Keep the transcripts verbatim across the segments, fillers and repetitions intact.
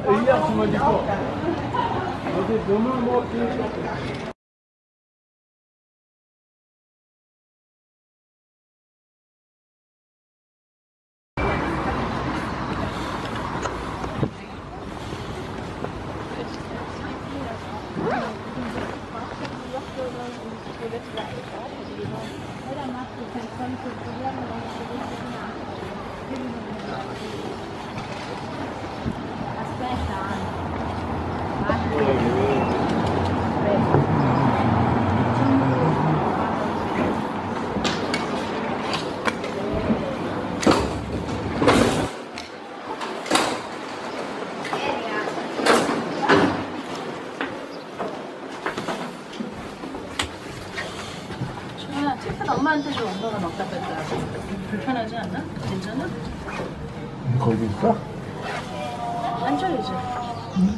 Hier, tu m'as dit quoi? Demain, moi, 엄마한테 좀 엄마가 막 닦았더라고. 불편하지 않나? 괜찮아? 거기 있어? 앉아야지. 응?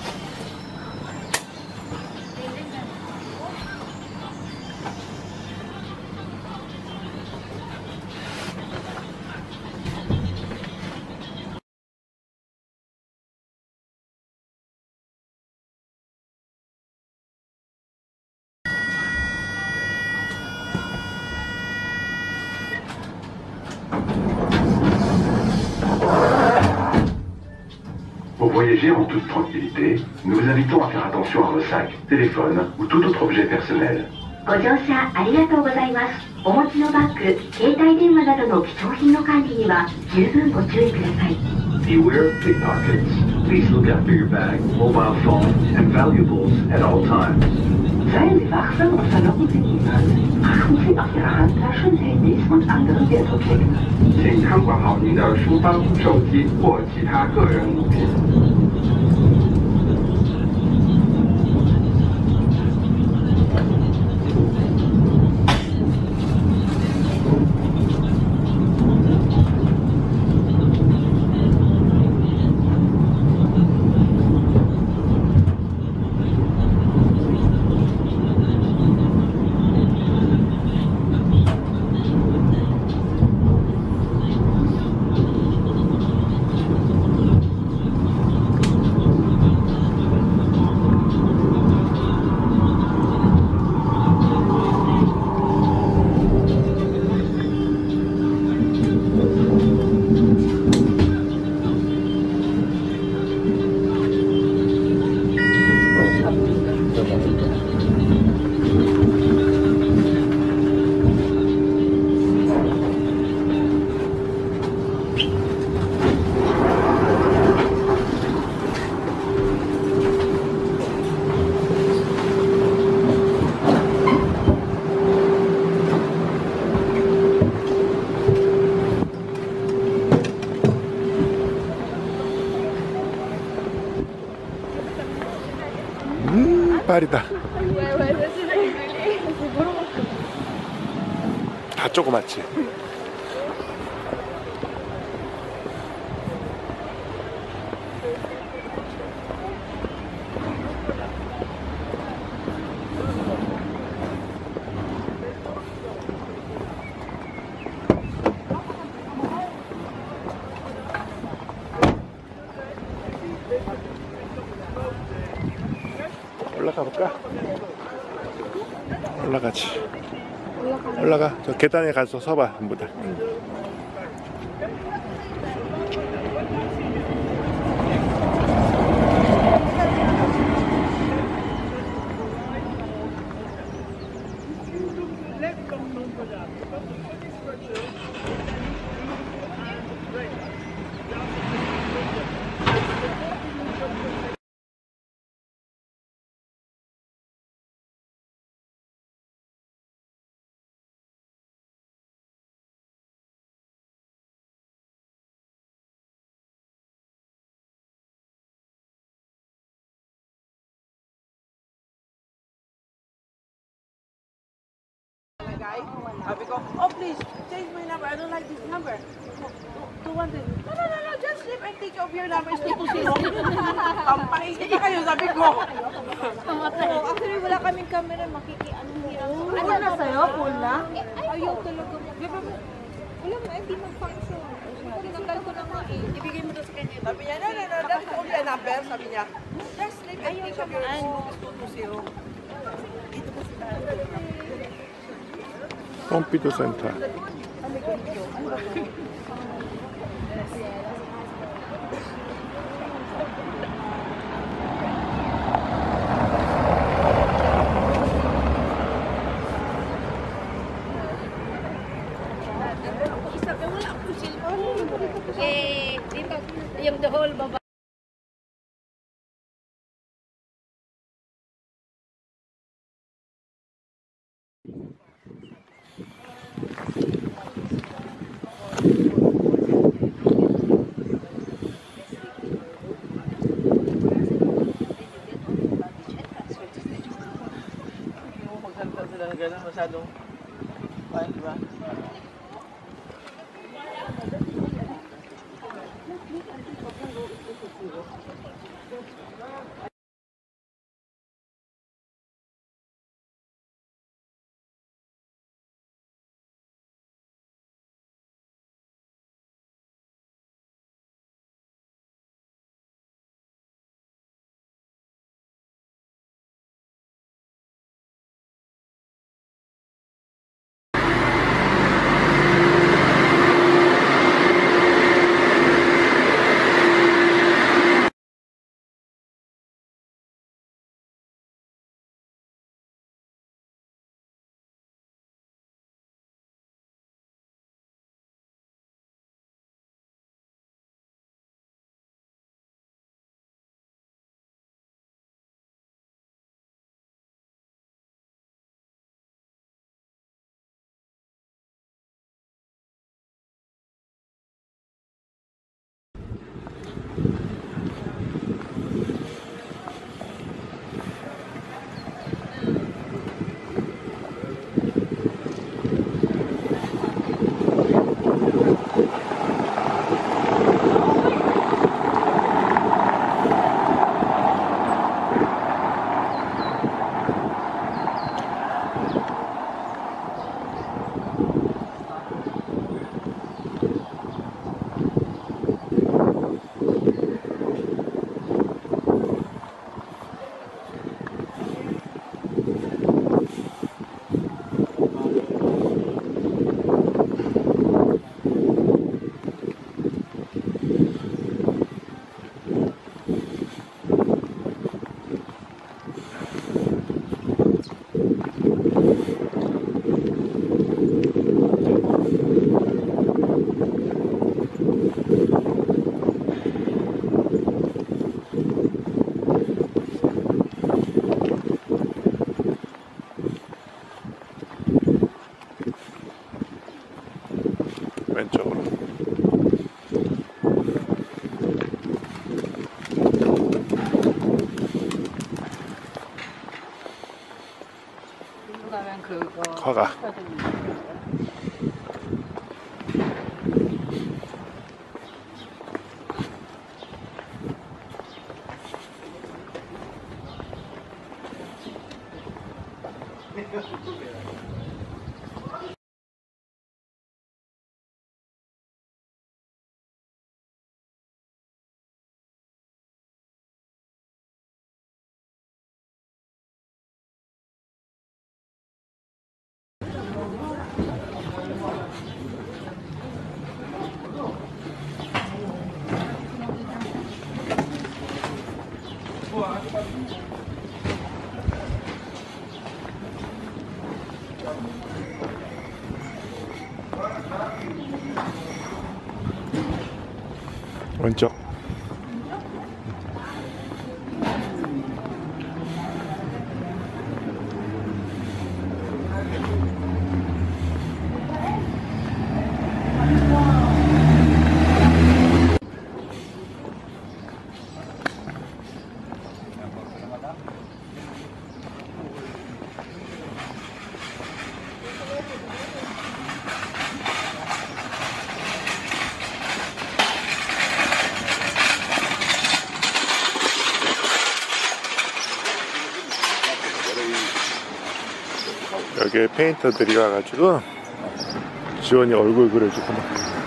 Pour voyager en toute tranquillité, nous vous invitons à faire attention à vos sacs, téléphones ou tout autre objet personnel. ご乗車ありがとうございます。お持ちのバッグ、携帯電話などの貴重品の管理には十分ご注意ください。 Beware of pickpockets. Please look after your bag, mobile phone, and valuables at all times. Seien Sie wachsam und verlocken Sie niemanden. Achten Sie auf Ihre Handtaschen, Handys und andere Wertobjekte. 请看管好您的书包、手机或其他个人物品。 음, 파리다. 다 조그맣지. 올라가 볼까? 올라가지. 올라가. 저 계단에 가서 서봐, 전부들. Sabi ko, oh please, change my number. I don't like this number. two hundred. No, no, no, no, just sleep and take off your number. It's two two zero. Kampay, hindi kayo, sabi ko. Oh, actually, wala kaming camera, makikiano hirap. Ano na sa'yo? Full na? Ayaw talaga. Wala mo na, hindi mag-function. Tinanggal ko na nga eh. Ibigay mo doon sa kanya. Sabi niya, no, no, no, that's only a number. Sabi niya, just leave and think of your own two two zero. pompi도 센터. Eh, dito, yung the whole baba. Magsalita sila na gano'n, masyadong, fine, di ba? 왼쪽으로. 가면 그거 화가. 왼쪽. 여기에 페인터들이 와가지고 지원이 얼굴 그려주구나.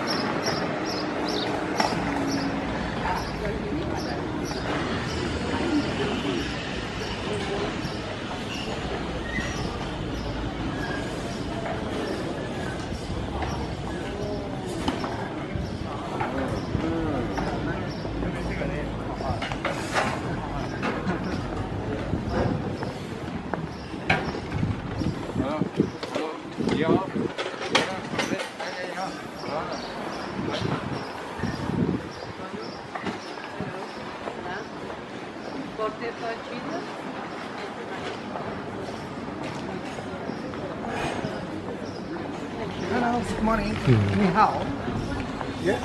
Hello, good morning. Ni hao. Yeah.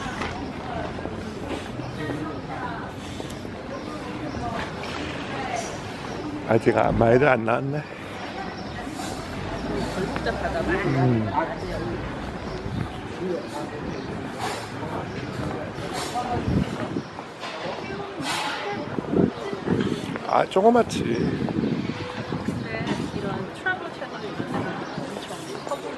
아직 아, 말도 안 나왔네. 음. 아, 조그맣지. 근데 이런 트러블 채널 이런 데는 엄청 커보니까.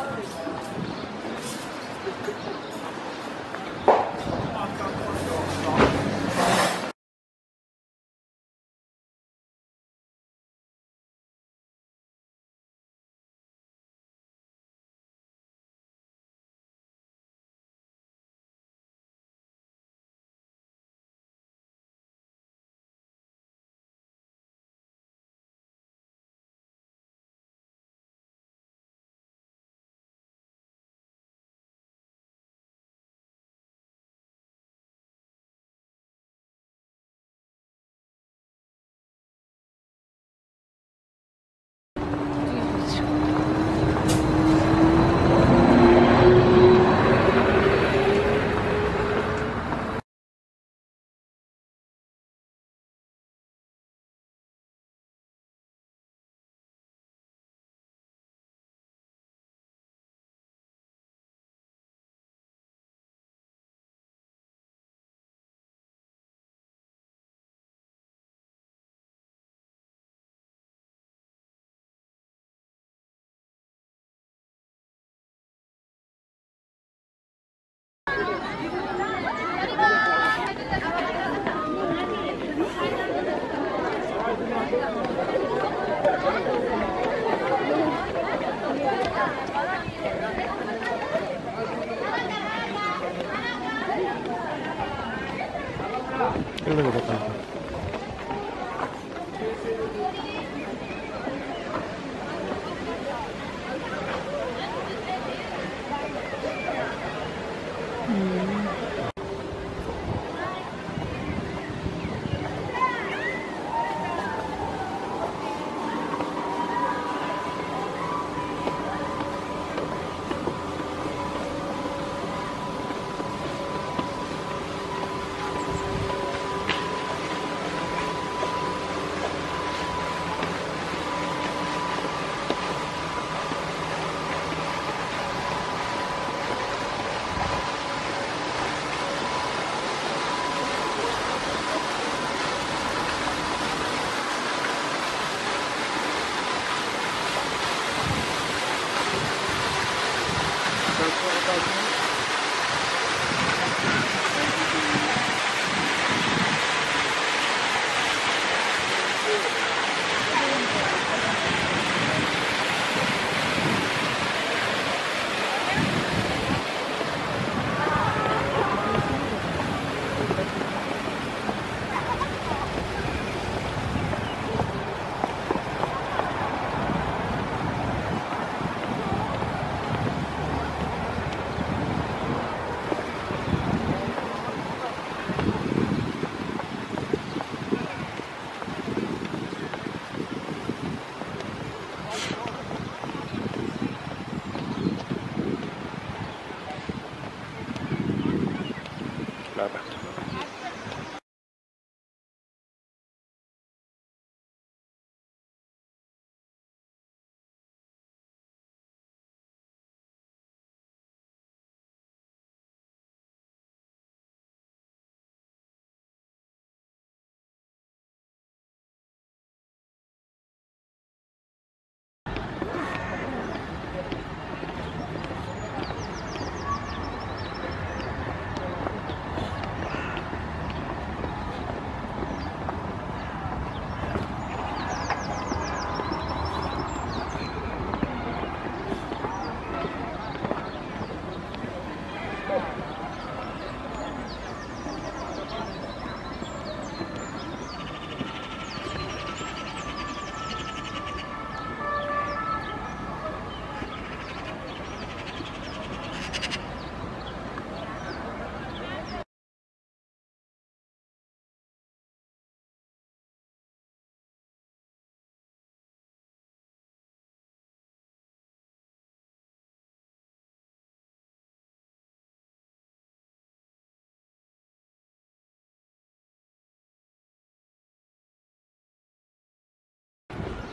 일로 가자.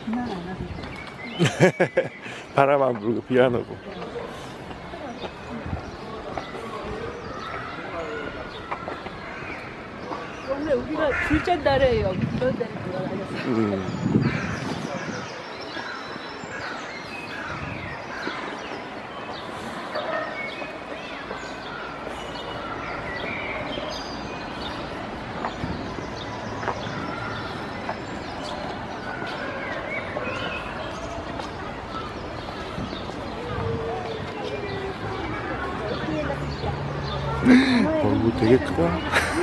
비난 안 하고. 바람 안 불고 비 안 오고. 원래 우리가 둘째 날에 여기 그런 데를 돌아다녔어. 음. 얼굴 되게 크다.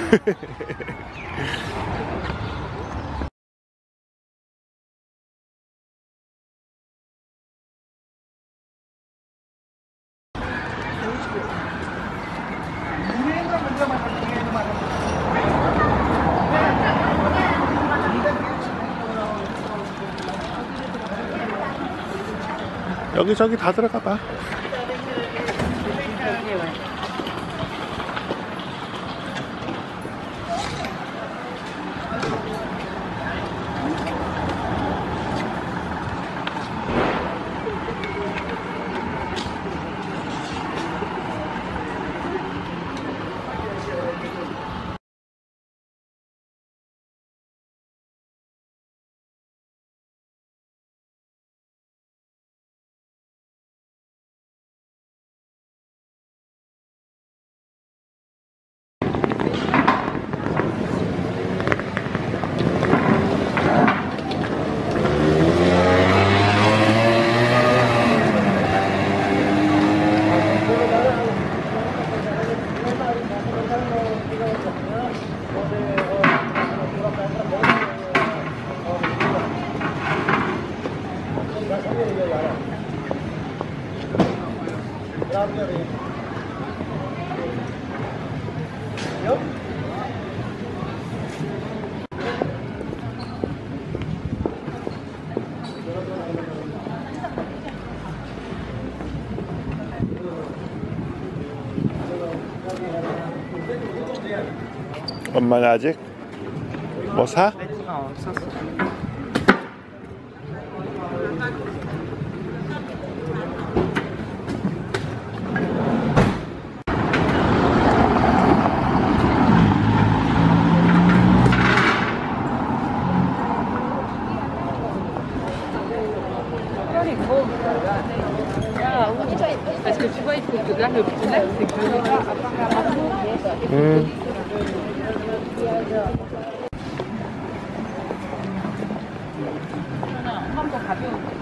여기저기 다 들어가 봐. 엄마는 아직 뭐 사? 어, 샀어. Parce que tu vois, il faut que là, le problème, c'est que les gars, 음. 한번 가벼운 거.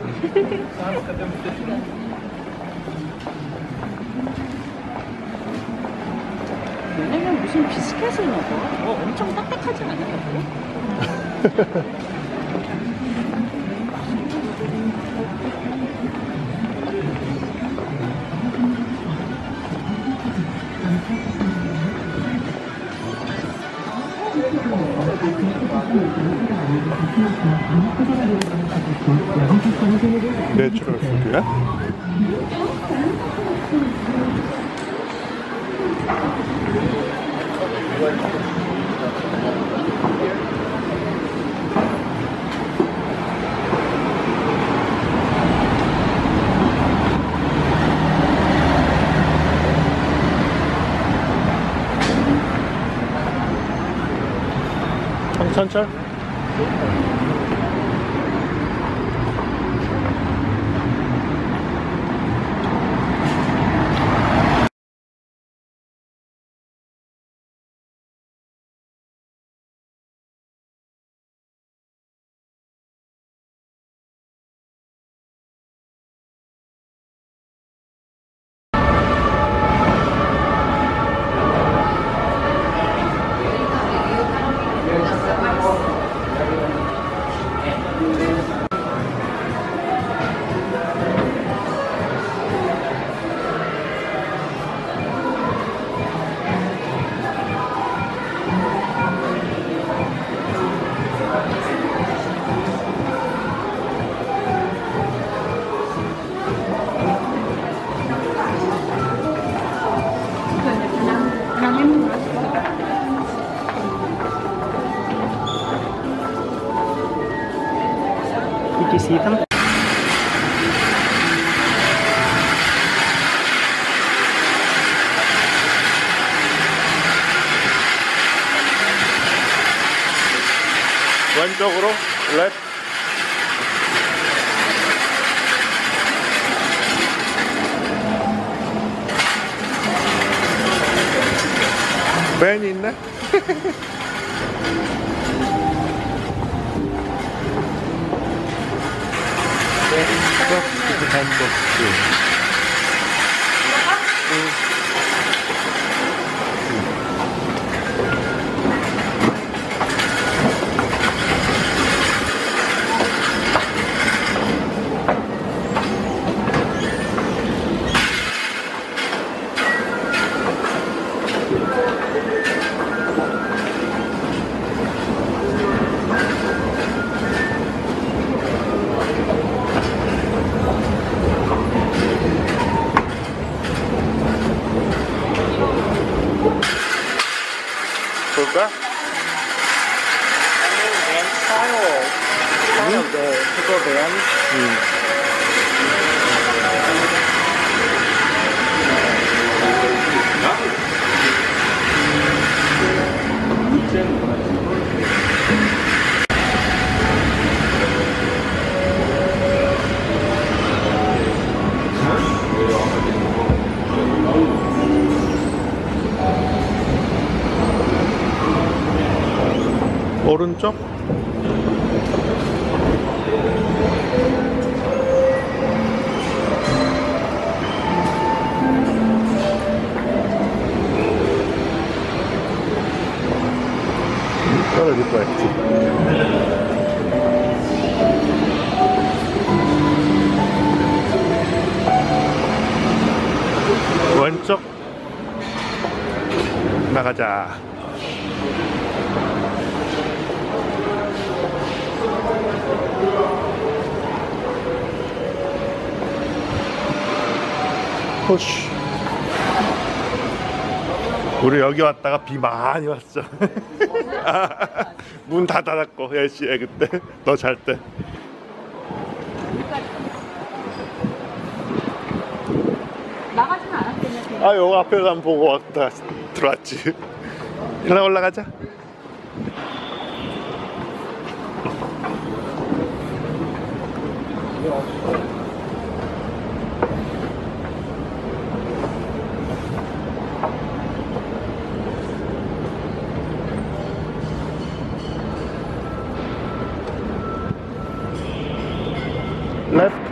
얘네는 무슨 비스켓을 먹어? 어, 엄청 딱딱하지 않냐고? 내추럴 푸드야? 청천철? Did you see them? 왼쪽으로 랩. 벤 있네. 볼까? 오른쪽? 떨어질 뻔했지. 왼쪽 나가자. 호쉬. 우리 여기 왔다가 비 많이 왔어. 문 다 닫았고 열 시에 그때 너 잘 때. 나가지는 않았겠네. 아 여기 앞에서 한번 보고 왔다 들어왔지. 일로 올라가자. left.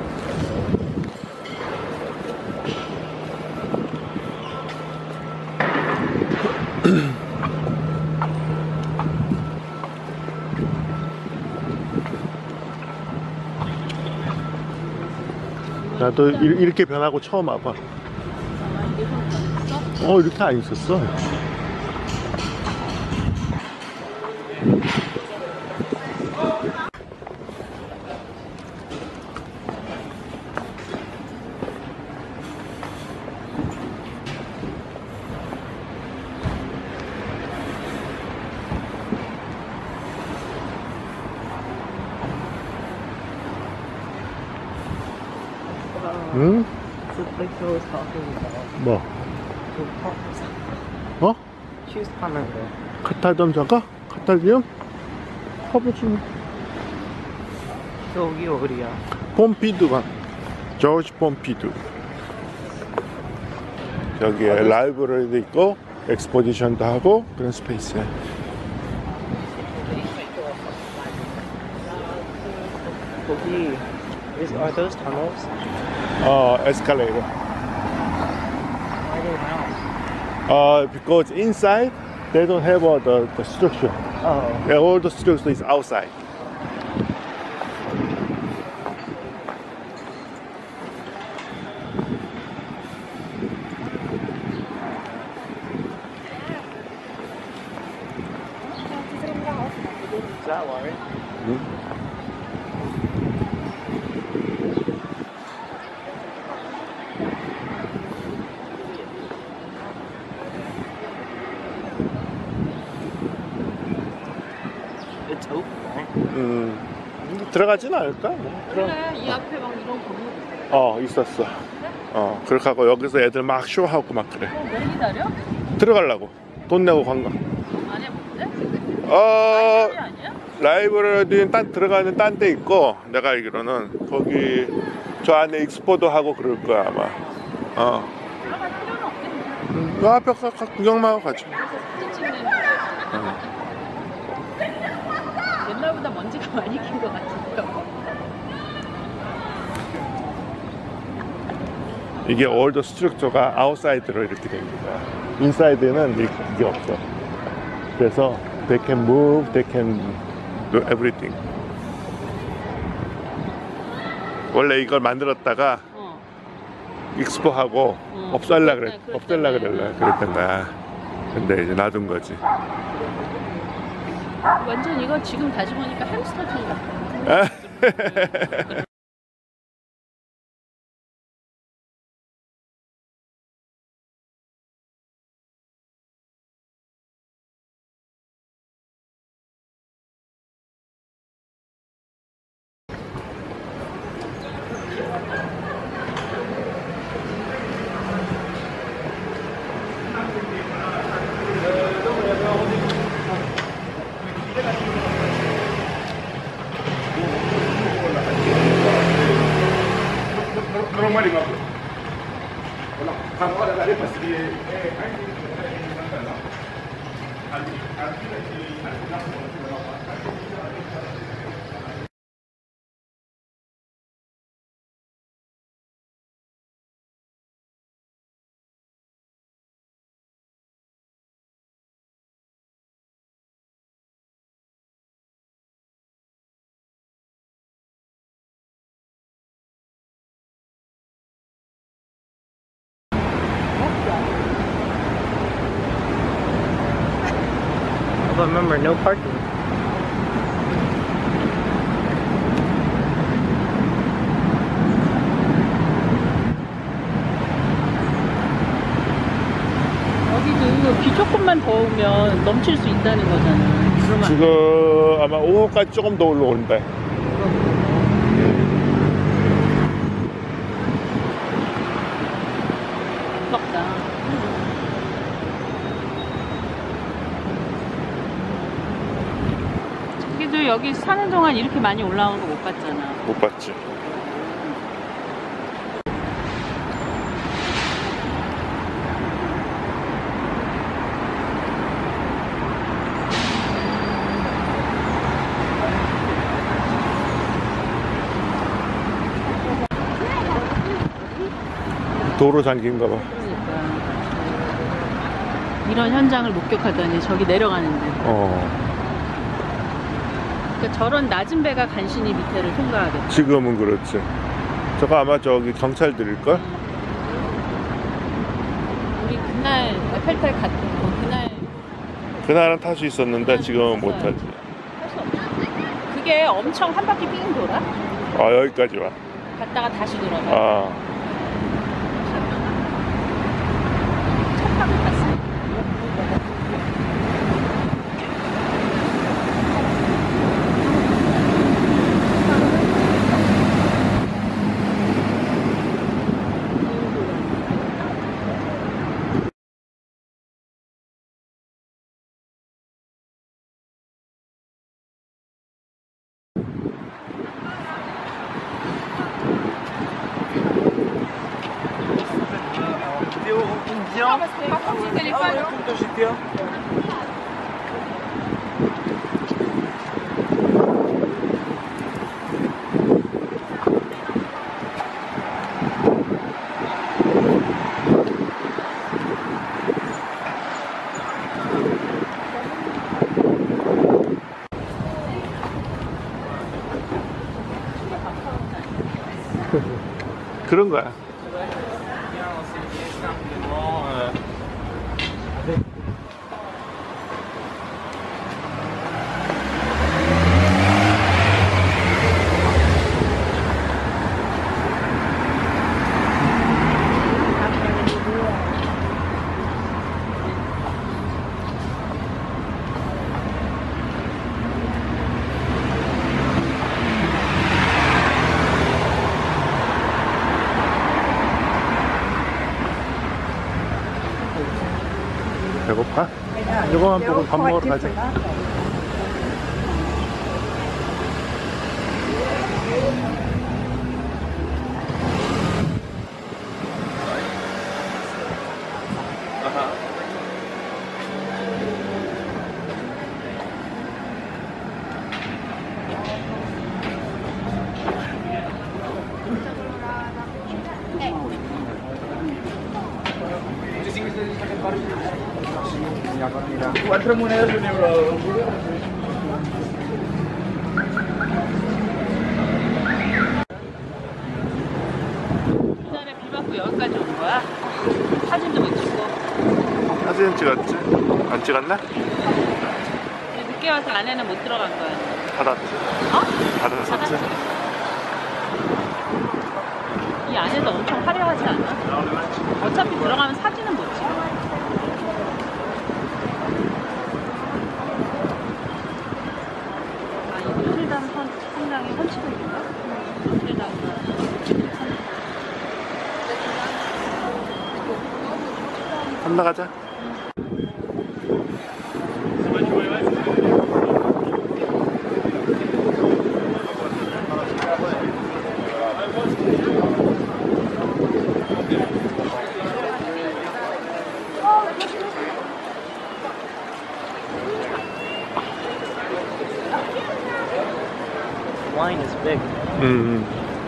나도 이- 이렇게 변하고 처음 와봐. 어 이렇게 안 있었어. 응? It's the place I was talking about. 뭐? The pop- 어? Choose Panama. 카타디움 저거? 카타디움? 커브지. 저기 어디야? 폼피두가 조지 폼피두. 여기에 라이브러리도 있고 엑스포지션도 하고 그런 스페이스에. 거기 is are those tunnels? 어, escalator. Why they now? Uh, because inside they don't have uh, the, the structure. Oh. Yeah, all the structure is outside. Is that Lauren? It's open, right? 음, 들어가진 않을까? 뭐. 들어... 그래, 이 앞에 막 이런 건물 어, 있었어. 어, 그렇게 하고 여기서 애들 막 쇼하고 막 그래. 어, 뭐 기다려? 들어가려고. 돈 내고 관광. 안 해보는데? 어, 아니야? 라이브러리는 딴 들어가는 딴 데 있고, 내가 알기로는 거기 저 안에 익스포도 하고 그럴 거야 아마. 어. 들어갈 필요는 없겠네. 음, 그 앞에 가, 가, 구경만 하고 가죠. 사진 찍는 어. 옛날보다 먼지가 많이 낀 것 같은데요. 이게 올더 스트럭처가 아웃사이드로 이렇게 됩니다. 인사이드는 이게 없어. 그래서 they can move, they can do everything. 원래 이걸 만들었다가 어. 익스포하고 어, 없앨라 그랬, 그랬다, 없앨라 그랬다네. 그랬라 그랬던 거야. 근데 이제 놔둔 거지. 완전 이거 지금 다시 보니까 햄스터처럼 같아. But remember, no parking. 여기도 비 조금만 더 오면 넘칠 수 있다는 거잖아. 그러면 지금 아마 오후까지 조금 더 올라온대. 무섭다. 자기도 여기 사는 동안 이렇게 많이 올라오는 거 못 봤잖아. 못 봤지. 도로 잠긴가 봐. 그러니까 이런 현장을 목격하다니 저기 내려가는데. 어. 그러니까 저런 낮은 배가 간신히 밑에를 통과하겠다. 지금은 그렇지. 저거 아마 저기 경찰들일걸? 우리 그날 에펠탑 갔던 거 그날 그날은 탈 수 있었는데 지금은 못 타지. 할 수 없어. 그게 엄청 한 바퀴 삥 돌아? 아, 여기까지 와. 갔다가 다시 돌아가. 아. 첫 판을 갔어. 그런 거야. 이거만 보고 밥 먹으러 가자. Cuatro monedas de un euro. 옛날에 비 맞고 여기까지 온 거야? 사진도 못 찍고. 사진 찍었지? 안 찍었나? 늦게 와서 안에는 못 들어간 거야. 닫았지. 어? 닫았었지. 닫았지. 이 안에도 엄청 화려하지 않아? 어차피 들어가면 사진은 못 찍어. 아, 이 노틀담 선, 성당이 헌치국인가? 노틀담과 건너가자. Wine is big. 음.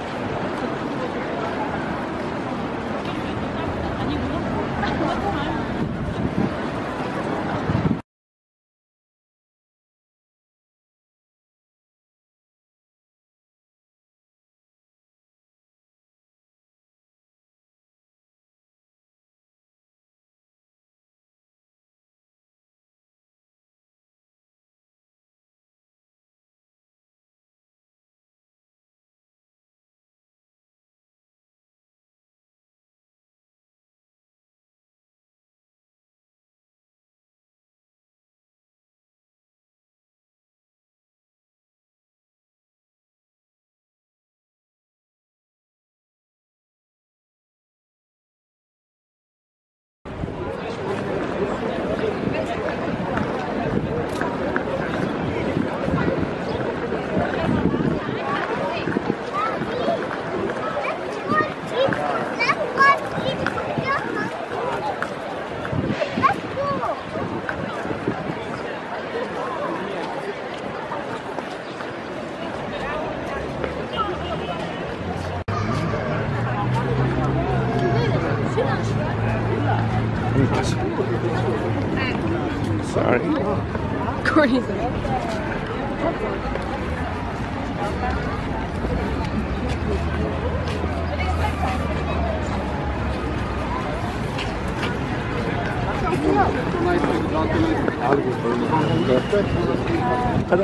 Sorry. Crazy. 가자.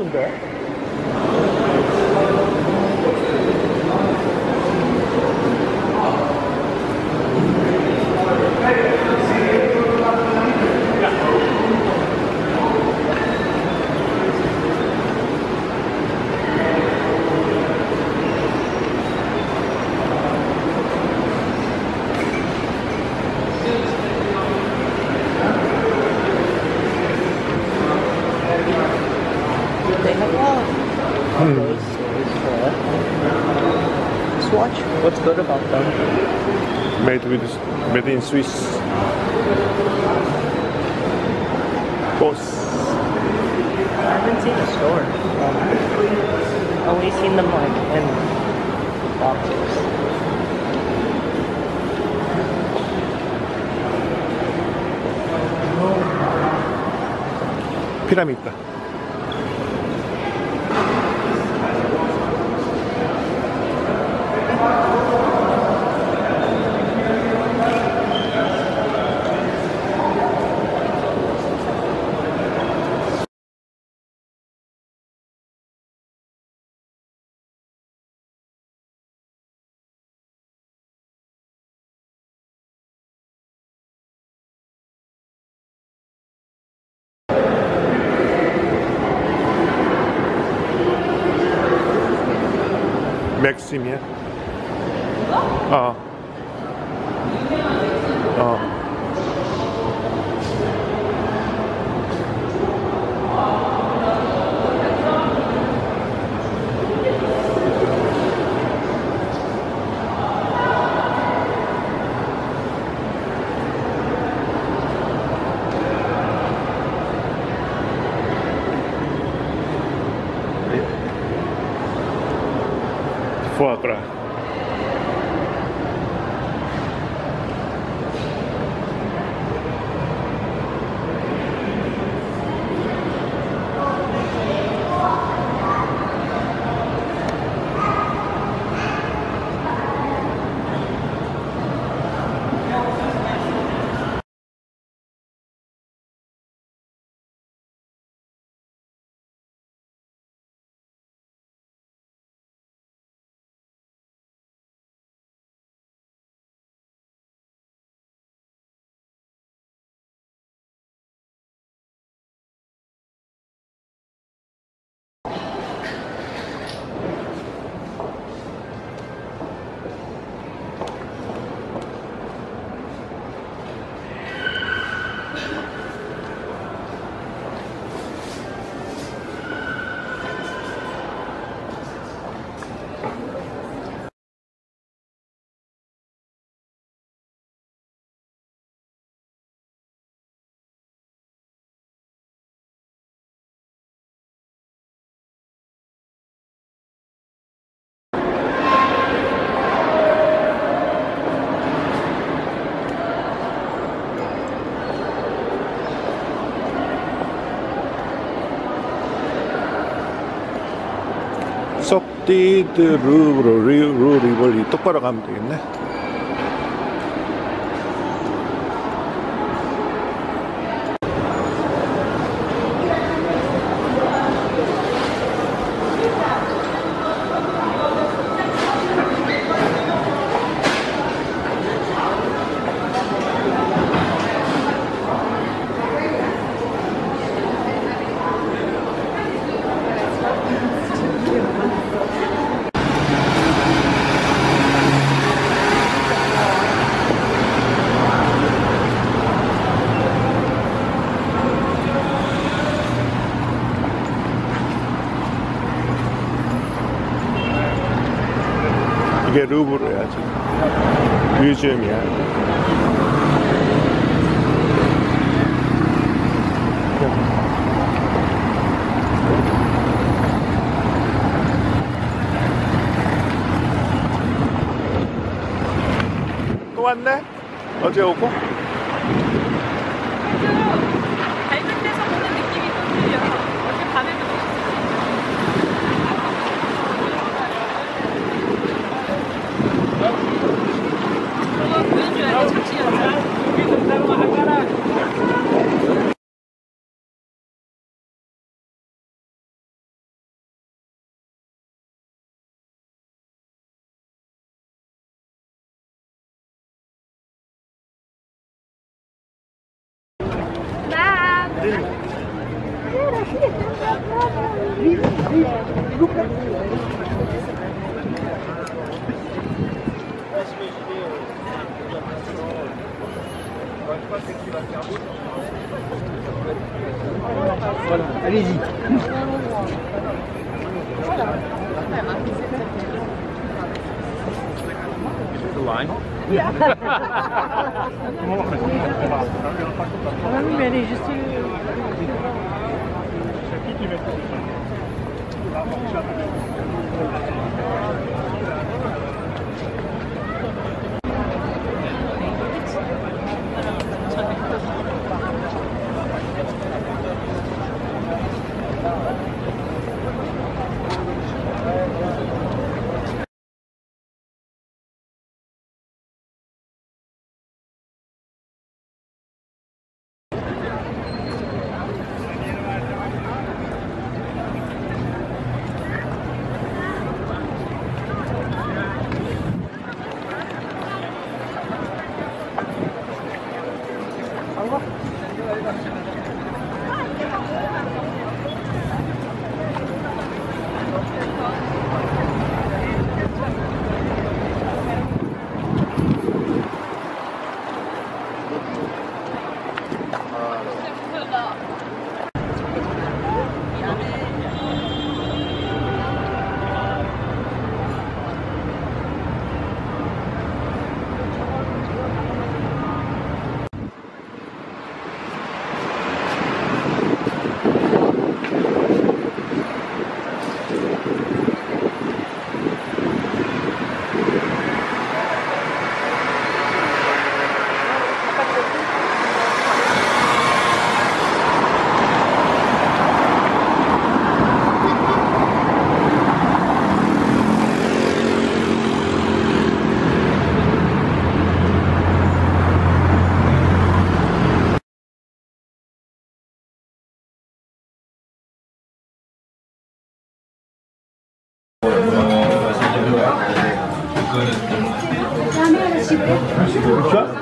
좋은데? They have a lot of those stores for it. Swatch, what's good about them? Made with made in Swiss. Boss. I haven't seen a store. Um, only seen them like in boxes. 피라미드. 맥심이야? 어. 어. Foie 속디드 루브로 루 리볼리 똑바로 가면 되겠네. 이게 루브르야 지금. 뮤지엄이야. 또 왔네? 어제 오고? Voilà, allez-y. line. Ah oui, mais elle est juste... Soja?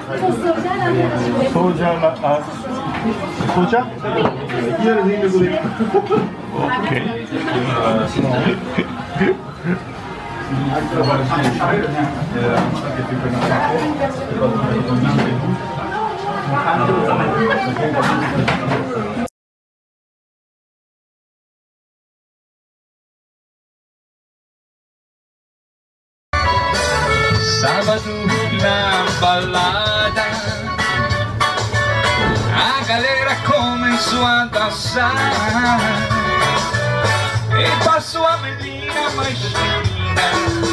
Soja, uh, soja? Sábado na balada, a galera começou a dançar e passou a menina mais linda.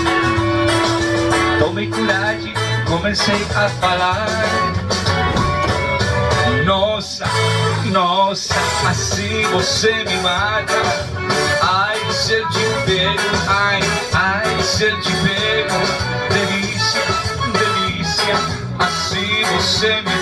Tomei coragem, comecei a falar. Nossa, nossa, assim você me mata. Ai, se eu te pego, ai, ai, se eu te pego. Delícia, delícia, assim você me